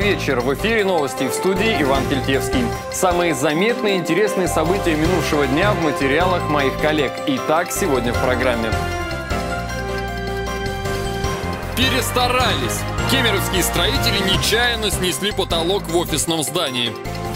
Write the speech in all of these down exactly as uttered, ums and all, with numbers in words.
вечер. В эфире новости, в студии Иван Кельтевский. Самые заметные и интересные события минувшего дня в материалах моих коллег. Итак, сегодня в программе. Перестарались. Кемеровские строители нечаянно снесли потолок в офисном здании.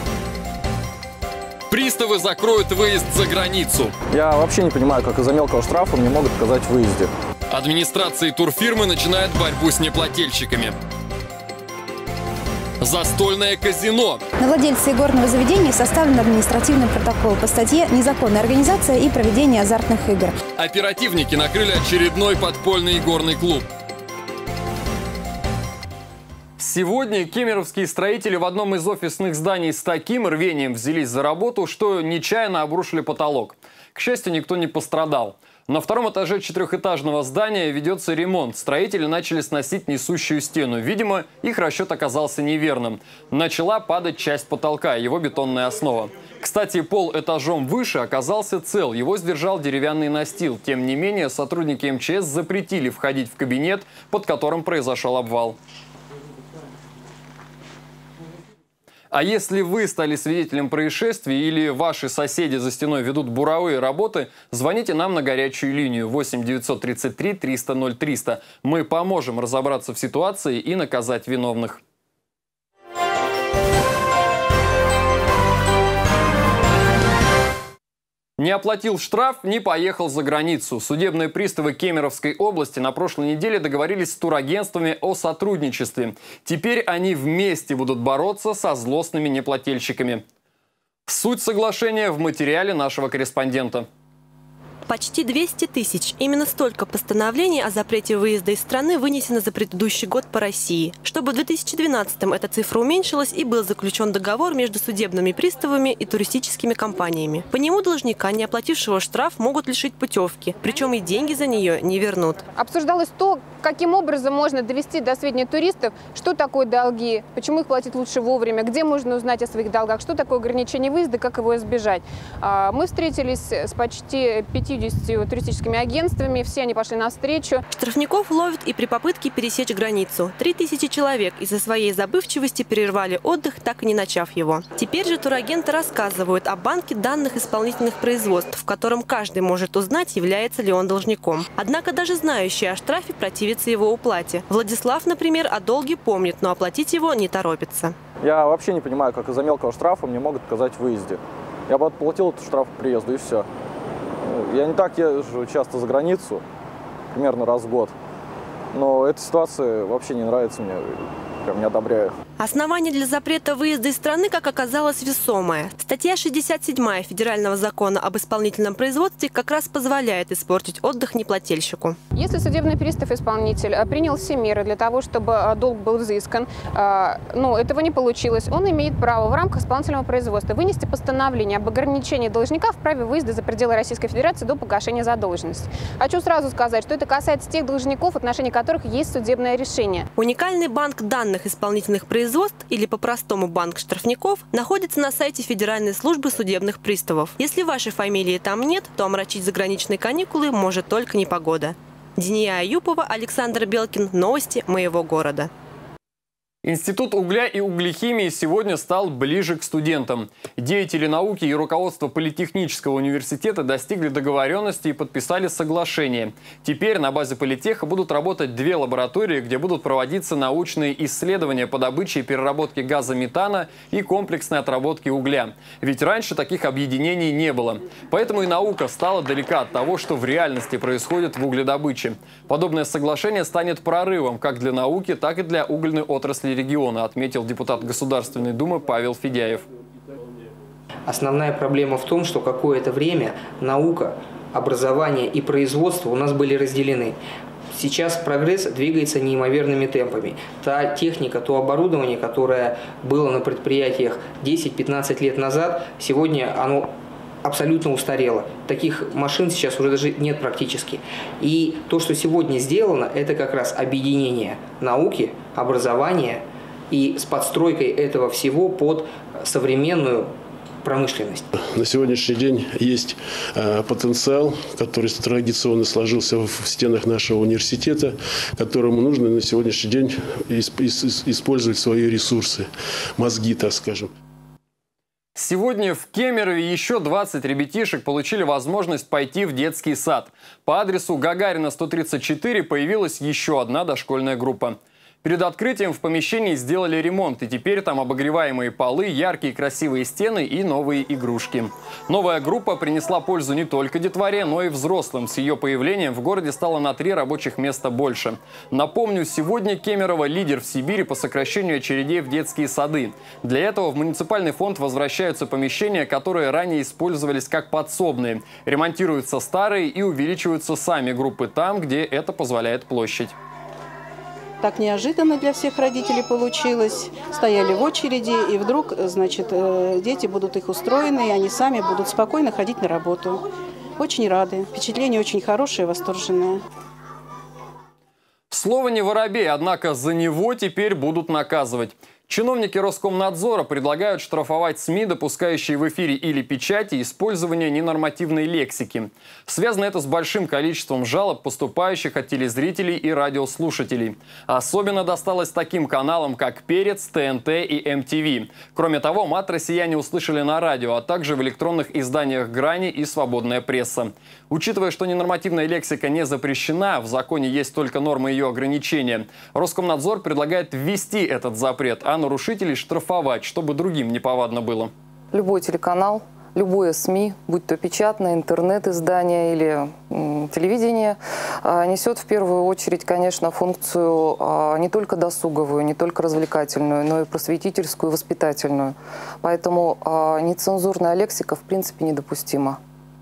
Приставы закроют выезд за границу. Я вообще не понимаю, как из-за мелкого штрафа мне могут отказать в выезде. Администрация турфирмы начинает борьбу с неплательщиками. Застольное казино. На владельца игорного заведения составлен административный протокол по статье «Незаконная организация и проведение азартных игр». Оперативники накрыли очередной подпольный игорный клуб. Сегодня кемеровские строители в одном из офисных зданий с таким рвением взялись за работу, что нечаянно обрушили потолок. К счастью, никто не пострадал. На втором этаже четырехэтажного здания ведется ремонт. Строители начали сносить несущую стену. Видимо, их расчет оказался неверным. Начала падать часть потолка, его бетонная основа. Кстати, пол этажом выше оказался цел. Его сдержал деревянный настил. Тем не менее, сотрудники эм че эс запретили входить в кабинет, под которым произошел обвал. А если вы стали свидетелем происшествия или ваши соседи за стеной ведут буровые работы, звоните нам на горячую линию восемь девятьсот тридцать три триста ноль триста. Мы поможем разобраться в ситуации и наказать виновных. Не оплатил штраф, не поехал за границу. Судебные приставы Кемеровской области на прошлой неделе договорились с турагентствами о сотрудничестве. Теперь они вместе будут бороться со злостными неплательщиками. Суть соглашения в материале нашего корреспондента. Почти двести тысяч. Именно столько постановлений о запрете выезда из страны вынесено за предыдущий год по России. Чтобы в две тысячи двенадцатом эта цифра уменьшилась и был заключен договор между судебными приставами и туристическими компаниями. По нему должника, не оплатившего штраф, могут лишить путевки. Причем и деньги за нее не вернут. Обсуждалось то, каким образом можно довести до сведения туристов, что такое долги, почему их платить лучше вовремя, где можно узнать о своих долгах, что такое ограничение выезда, как его избежать. Мы встретились с почти пятьюдесятью туристическими агентствами, все они пошли навстречу. Штрафников ловят и при попытке пересечь границу. Три тысячи человек из-за своей забывчивости прервали отдых, так и не начав его. Теперь же турагенты рассказывают о банке данных исполнительных производств, в котором каждый может узнать, является ли он должником. Однако даже знающий о штрафе противится его уплате. Владислав, например, о долге помнит, но оплатить его не торопится. Я вообще не понимаю, как из-за мелкого штрафа мне могут отказать в выезде. Я бы отплатил этот штраф по приезду, и все. Я не так езжу часто за границу, примерно раз в год. Но эта ситуация вообще не нравится мне, прям не одобряю. Основание для запрета выезда из страны, как оказалось, весомое. Статья шестьдесят седьмая Федерального закона об исполнительном производстве как раз позволяет испортить отдых неплательщику. Если судебный пристав-исполнитель принял все меры для того, чтобы долг был взыскан, но этого не получилось, он имеет право в рамках исполнительного производства вынести постановление об ограничении должника в праве выезда за пределы Российской Федерации до погашения задолженности. Хочу сразу сказать, что это касается тех должников, в отношении которых есть судебное решение. Уникальный банк данных исполнительных производств, или по-простому банк штрафников, находится на сайте Федеральной службы судебных приставов. Если вашей фамилии там нет, то омрачить заграничные каникулы может только непогода. Дения Аюпова, Александр Белкин. Новости моего города. Институт угля и углехимии сегодня стал ближе к студентам. Деятели науки и руководство Политехнического университета достигли договоренности и подписали соглашение. Теперь на базе политеха будут работать две лаборатории, где будут проводиться научные исследования по добыче и переработке газа метана и комплексной отработке угля. Ведь раньше таких объединений не было. Поэтому и наука стала далека от того, что в реальности происходит в угледобыче. Подобное соглашение станет прорывом как для науки, так и для угольной отрасли региона, отметил депутат Государственной Думы Павел Федяев. Основная проблема в том, что какое-то время наука, образование и производство у нас были разделены. Сейчас прогресс двигается неимоверными темпами. Та техника, то оборудование, которое было на предприятиях десять-пятнадцать лет назад, сегодня оно абсолютно устарело. Таких машин сейчас уже даже нет практически. И то, что сегодня сделано, это как раз объединение науки, образования и с подстройкой этого всего под современную промышленность. На сегодняшний день есть э, потенциал, который традиционно сложился в стенах нашего университета, которому нужно на сегодняшний день исп исп использовать свои ресурсы, мозги, так скажем. Сегодня в Кемерове еще двадцать ребятишек получили возможность пойти в детский сад. По адресу Гагарина сто тридцать четыре появилась еще одна дошкольная группа. Перед открытием в помещении сделали ремонт, и теперь там обогреваемые полы, яркие красивые стены и новые игрушки. Новая группа принесла пользу не только детворе, но и взрослым. С ее появлением в городе стало на три рабочих места больше. Напомню, сегодня Кемерово лидер в Сибири по сокращению очередей в детские сады. Для этого в муниципальный фонд возвращаются помещения, которые ранее использовались как подсобные. Ремонтируются старые и увеличиваются сами группы там, где это позволяет площадь. Так неожиданно для всех родителей получилось. Стояли в очереди, и вдруг, значит, дети будут их устроены, и они сами будут спокойно ходить на работу. Очень рады. Впечатление очень хорошее, восторженное. Слово не воробей, однако за него теперь будут наказывать. Чиновники Роскомнадзора предлагают штрафовать СМИ, допускающие в эфире или печати использование ненормативной лексики. Связано это с большим количеством жалоб, поступающих от телезрителей и радиослушателей. Особенно досталось таким каналам, как «Перец», ТНТ и эм ти ви. Кроме того, мат россияне услышали на радио, а также в электронных изданиях «Грани» и «Свободная пресса». Учитывая, что ненормативная лексика не запрещена, в законе есть только нормы ее ограничения, Роскомнадзор предлагает ввести этот запрет, а нарушителей штрафовать, чтобы другим неповадно было. Любой телеканал, любое СМИ, будь то печатное, интернет-издание или м, телевидение, а, несет в первую очередь, конечно, функцию а, не только досуговую, не только развлекательную, но и просветительскую, воспитательную. Поэтому а, нецензурная лексика в принципе недопустима.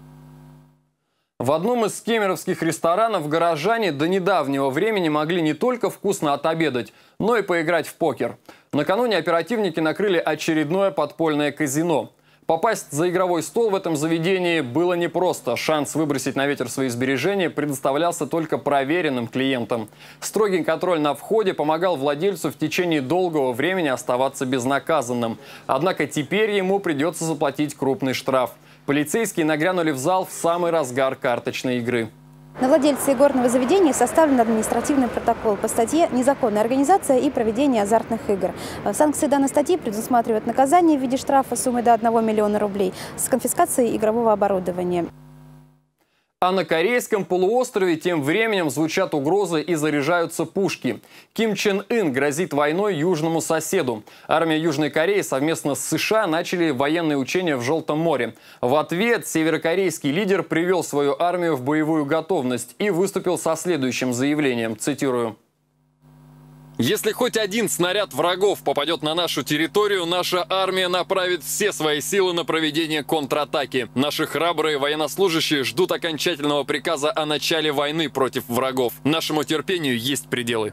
В одном из кемеровских ресторанов горожане до недавнего времени могли не только вкусно отобедать, но и поиграть в покер. Накануне оперативники накрыли очередное подпольное казино. Попасть за игровой стол в этом заведении было непросто. Шанс выбросить на ветер свои сбережения предоставлялся только проверенным клиентам. Строгий контроль на входе помогал владельцу в течение долгого времени оставаться безнаказанным. Однако теперь ему придется заплатить крупный штраф. Полицейские нагрянули в зал в самый разгар карточной игры. На владельца игорного заведения составлен административный протокол по статье «Незаконная организация и проведение азартных игр». Санкции данной статьи предусматривают наказание в виде штрафа суммой до одного миллиона рублей с конфискацией игрового оборудования. А на Корейском полуострове тем временем звучат угрозы и заряжаются пушки. Ким Чен Ын грозит войной южному соседу. Армия Южной Кореи совместно с США начали военные учения в Желтом море. В ответ северокорейский лидер привел свою армию в боевую готовность и выступил со следующим заявлением, цитирую. «Если хоть один снаряд врагов попадет на нашу территорию, наша армия направит все свои силы на проведение контратаки. Наши храбрые военнослужащие ждут окончательного приказа о начале войны против врагов. Нашему терпению есть пределы».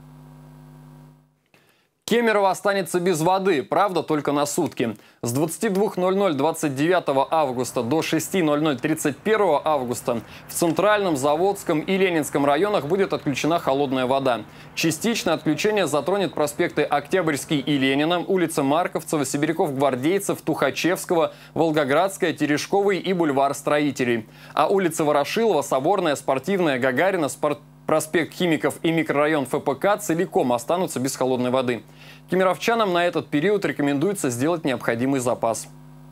Кемерово останется без воды, правда, только на сутки. С двадцати двух ноль-ноль двадцать девятого августа до шести ноль-ноль тридцать первого августа в Центральном, Заводском и Ленинском районах будет отключена холодная вода. Частично отключение затронет проспекты Октябрьский и Ленина, улицы Марковцева, Сибиряков-Гвардейцев, Тухачевского, Волгоградская, Терешковый и бульвар Строителей. А улицы Ворошилова, Соборная, Спортивная, Гагарина, Спорт... проспект Химиков и микрорайон эф пэ ка целиком останутся без холодной воды. Кемеровчанам на этот период рекомендуется сделать необходимый запас.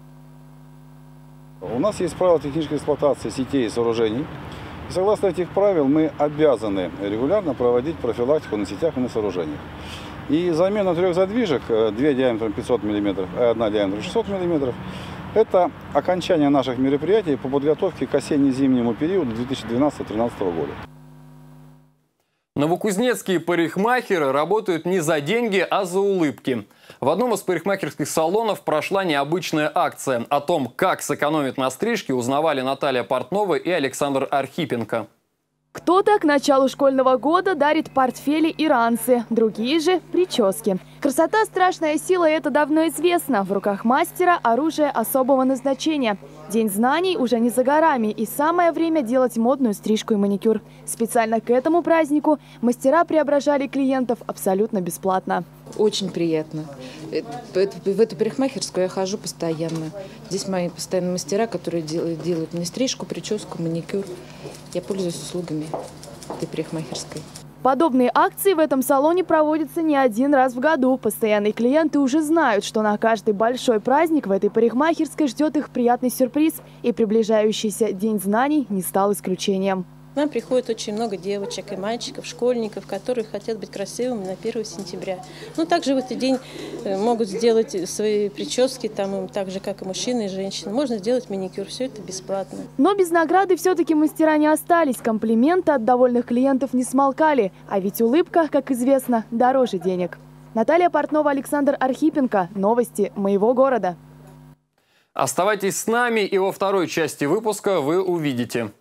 У нас есть правила технической эксплуатации сетей и сооружений. И согласно этих правил мы обязаны регулярно проводить профилактику на сетях и на сооружениях. И замена трех задвижек, две диаметром пятьсот миллиметров и одна диаметром шестьсот миллиметров, это окончание наших мероприятий по подготовке к осенне-зимнему периоду две тысячи двенадцатого — две тысячи тринадцатого года. Новокузнецкие парикмахеры работают не за деньги, а за улыбки. В одном из парикмахерских салонов прошла необычная акция. О том, как сэкономить на стрижке, узнавали Наталья Портнова и Александр Архипенко. Кто-то к началу школьного года дарит портфели и ранцы, другие же – прически. Красота – страшная сила, и это давно известно. В руках мастера оружие особого назначения. День знаний уже не за горами, и самое время делать модную стрижку и маникюр. Специально к этому празднику мастера преображали клиентов абсолютно бесплатно. Очень приятно. В эту парикмахерскую я хожу постоянно. Здесь мои постоянные мастера, которые делают, делают мне стрижку, прическу, маникюр. Я пользуюсь услугами этой парикмахерской. Подобные акции в этом салоне проводятся не один раз в году. Постоянные клиенты уже знают, что на каждый большой праздник в этой парикмахерской ждет их приятный сюрприз. И приближающийся День знаний не стал исключением. К нам приходит очень много девочек и мальчиков, школьников, которые хотят быть красивыми на первое сентября. Ну, также в этот день могут сделать свои прически, там, так же, как и мужчины и женщины. Можно сделать маникюр, все это бесплатно. Но без награды все-таки мастера не остались. Комплименты от довольных клиентов не смолкали. А ведь улыбка, как известно, дороже денег. Наталья Портнова, Александр Архипенко. Новости моего города. Оставайтесь с нами, и во второй части выпуска вы увидите.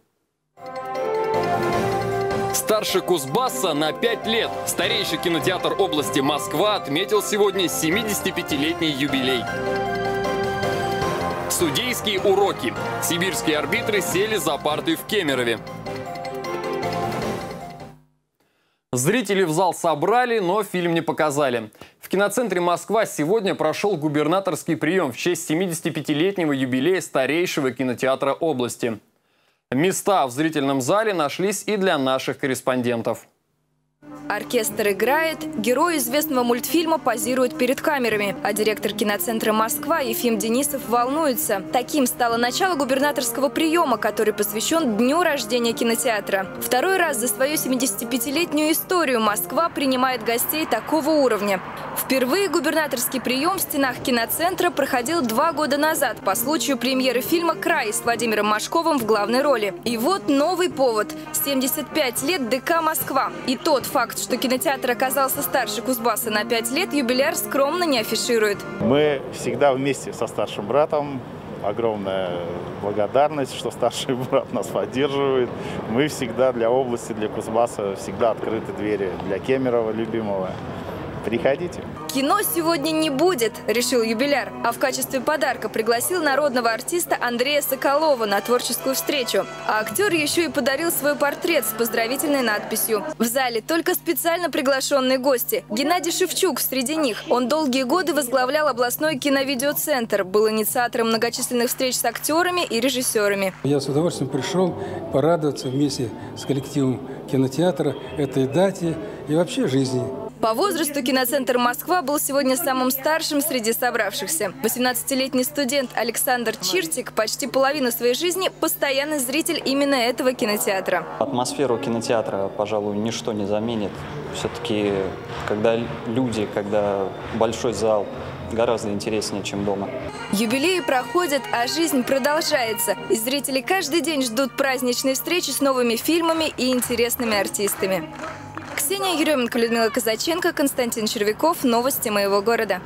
Старше Кузбасса на пять лет. Старейший кинотеатр области Москва отметил сегодня семидесятипятилетний юбилей. Судейские уроки. Сибирские арбитры сели за парты в Кемерове. Зрители в зал собрали, но фильм не показали. В киноцентре Москва сегодня прошел губернаторский прием в честь семидесятипятилетнего юбилея старейшего кинотеатра области. Места в зрительном зале нашлись и для наших корреспондентов. Оркестр играет, герой известного мультфильма позирует перед камерами, а директор киноцентра «Москва» Ефим Денисов волнуется. Таким стало начало губернаторского приема, который посвящен дню рождения кинотеатра. Второй раз за свою семидесятипятилетнюю историю Москва принимает гостей такого уровня. Впервые губернаторский прием в стенах киноцентра проходил два года назад по случаю премьеры фильма «Край» с Владимиром Машковым в главной роли. И вот новый повод – семьдесят пять лет ДК «Москва». И тот факт, что кинотеатр оказался старше Кузбасса на пять лет, юбиляр скромно не афиширует. Мы всегда вместе со старшим братом. Огромная благодарность, что старший брат нас поддерживает. Мы всегда для области, для Кузбасса всегда открыты двери для Кемерово любимого. Приходите. Кино сегодня не будет, решил юбиляр, а в качестве подарка пригласил народного артиста Андрея Соколова на творческую встречу. А актер еще и подарил свой портрет с поздравительной надписью. В зале только специально приглашенные гости. Геннадий Шевчук среди них. Он долгие годы возглавлял областной киновидеоцентр, был инициатором многочисленных встреч с актерами и режиссерами. Я с удовольствием пришел порадоваться вместе с коллективом кинотеатра этой дате и вообще жизни. По возрасту киноцентр «Москва» был сегодня самым старшим среди собравшихся. восемнадцатилетний студент Александр Чиртик почти половину своей жизни постоянный зритель именно этого кинотеатра. Атмосферу кинотеатра, пожалуй, ничто не заменит. Все-таки, когда люди, когда большой зал, гораздо интереснее, чем дома. Юбилеи проходят, а жизнь продолжается. И зрители каждый день ждут праздничной встречи с новыми фильмами и интересными артистами. Ксения Еременко, Людмила Казаченко, Константин Червяков. Новости моего города.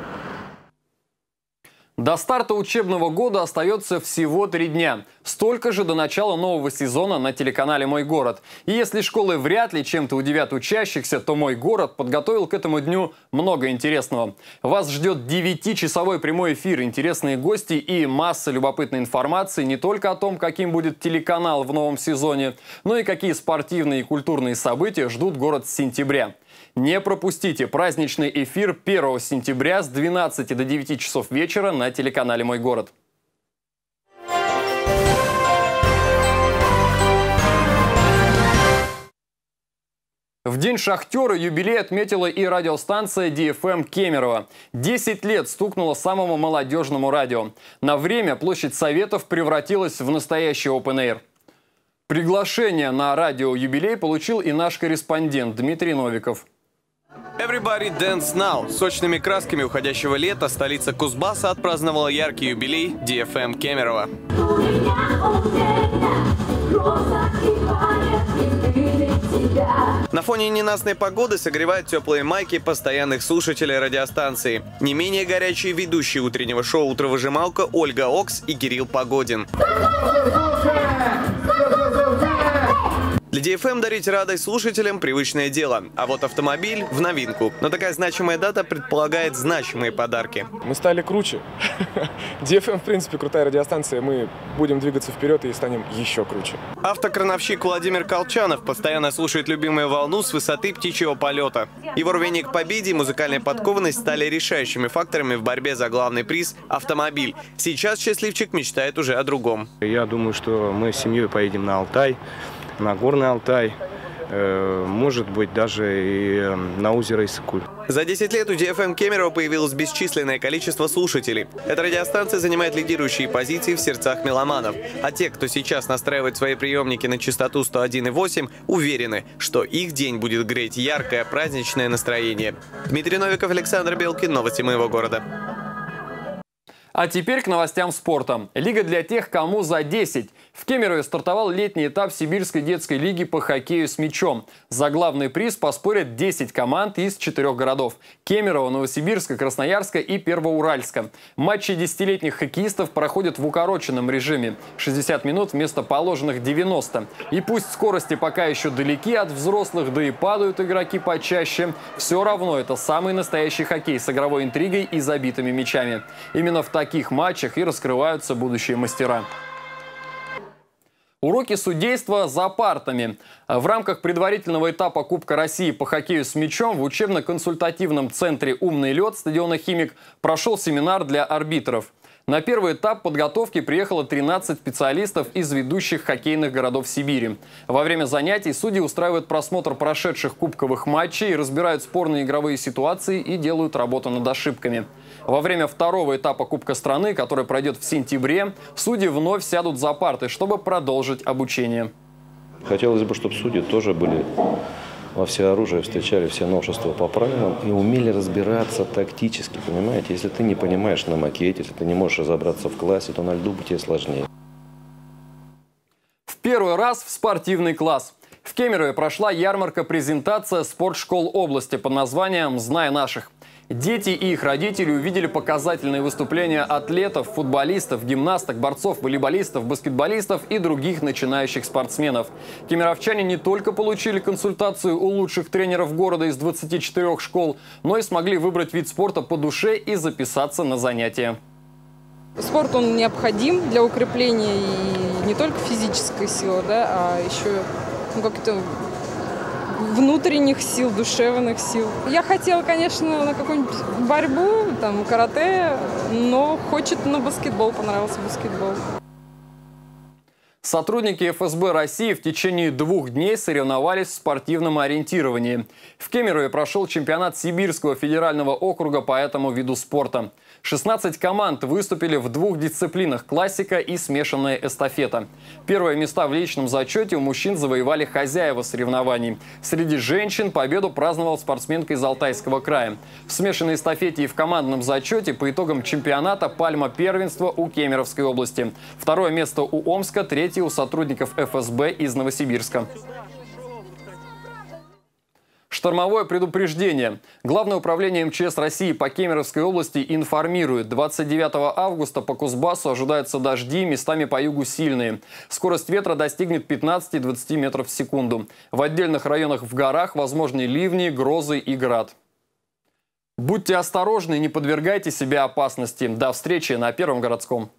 До старта учебного года остается всего три дня. Столько же до начала нового сезона на телеканале «Мой город». И если школы вряд ли чем-то удивят учащихся, то «Мой город» подготовил к этому дню много интересного. Вас ждет девятичасовой прямой эфир, интересные гости и масса любопытной информации не только о том, каким будет телеканал в новом сезоне, но и какие спортивные и культурные события ждут город с сентября. Не пропустите праздничный эфир первого сентября с двенадцати до девяти часов вечера на телеканале «Мой город». В День шахтера юбилей отметила и радиостанция ди эф эм Кемерово. десять лет стукнуло самому молодежному радио. На время площадь Советов превратилась в настоящий опен-эйр. Приглашение на радио-юбилей получил и наш корреспондент Дмитрий Новиков. Everybody Dance Now. Сочными красками уходящего лета столица Кузбасса отпраздновала яркий юбилей ди эф эм Кемерово. На фоне ненастной погоды согревают теплые майки постоянных слушателей радиостанции. Не менее горячие ведущие утреннего шоу «Утровыжималка» Ольга Окс и Кирилл Погодин. Для Для ди эф эм дарить радость слушателям – привычное дело, а вот автомобиль – в новинку. Но такая значимая дата предполагает значимые подарки. Мы стали круче. ди эф эм, в принципе, крутая радиостанция. Мы будем двигаться вперед и станем еще круче. Автокрановщик Владимир Колчанов постоянно слушает любимую волну с высоты птичьего полета. Его рвение к победе и музыкальная подкованность стали решающими факторами в борьбе за главный приз – автомобиль. Сейчас счастливчик мечтает уже о другом. Я думаю, что мы с семьей поедем на Алтай, на Горный Алтай, э, может быть, даже и на озеро Иссык-Куль. За десять лет у ди эф эм Кемерово появилось бесчисленное количество слушателей. Эта радиостанция занимает лидирующие позиции в сердцах меломанов. А те, кто сейчас настраивает свои приемники на частоту сто один и восемь, уверены, что их день будет греть яркое праздничное настроение. Дмитрий Новиков, Александр Белкин. Новости моего города. А теперь к новостям спорта. Лига для тех, кому за десять. В Кемерове стартовал летний этап Сибирской детской лиги по хоккею с мячом. За главный приз поспорят десять команд из четырех городов – Кемерово, Новосибирска, Красноярска и Первоуральска. Матчи десятилетних хоккеистов проходят в укороченном режиме – шестьдесят минут вместо положенных девяноста. И пусть скорости пока еще далеки от взрослых, да и падают игроки почаще, все равно это самый настоящий хоккей с игровой интригой и забитыми мячами. Именно в таких матчах и раскрываются будущие мастера. Уроки судейства за партами. В рамках предварительного этапа Кубка России по хоккею с мячом в учебно-консультативном центре «Умный лед» стадиона «Химик» прошел семинар для арбитров. На первый этап подготовки приехало тринадцать специалистов из ведущих хоккейных городов Сибири. Во время занятий судьи устраивают просмотр прошедших кубковых матчей, разбирают спорные игровые ситуации и делают работу над ошибками. Во время второго этапа Кубка страны, который пройдет в сентябре, судьи вновь сядут за парты, чтобы продолжить обучение. Хотелось бы, чтобы судьи тоже были во всеоружие, встречали все новшества по правилам и умели разбираться тактически, понимаете? Если ты не понимаешь на макете, если ты не можешь разобраться в классе, то на льду тебе сложнее. В первый раз в спортивный класс. В Кемерове прошла ярмарка-презентация спортшкол области под названием «Знай наших». Дети и их родители увидели показательные выступления атлетов, футболистов, гимнасток, борцов, волейболистов, баскетболистов и других начинающих спортсменов. Кемеровчане не только получили консультацию у лучших тренеров города из двадцати четырёх школ, но и смогли выбрать вид спорта по душе и записаться на занятия. Спорт, он необходим для укрепления и не только физической силы, да, а еще ну, как-то внутренних сил, душевных сил. Я хотела, конечно, на какую-нибудь борьбу, там, карате, но хочет на баскетбол, понравился баскетбол. Сотрудники эф эс бэ России в течение двух дней соревновались в спортивном ориентировании. В Кемерове прошел чемпионат Сибирского федерального округа по этому виду спорта. шестнадцать команд выступили в двух дисциплинах – классика и смешанная эстафета. Первые места в личном зачете у мужчин завоевали хозяева соревнований. Среди женщин победу праздновала спортсменка из Алтайского края. В смешанной эстафете и в командном зачете по итогам чемпионата пальма первенства у Кемеровской области. Второе место у Омска, третье у сотрудников эф эс бэ из Новосибирска. Штормовое предупреждение. Главное управление эм че эс России по Кемеровской области информирует. двадцать девятого августа по Кузбассу ожидаются дожди, местами по югу сильные. Скорость ветра достигнет пятнадцати-двадцати метров в секунду. В отдельных районах в горах возможны ливни, грозы и град. Будьте осторожны и не подвергайте себя опасности. До встречи на Первом городском.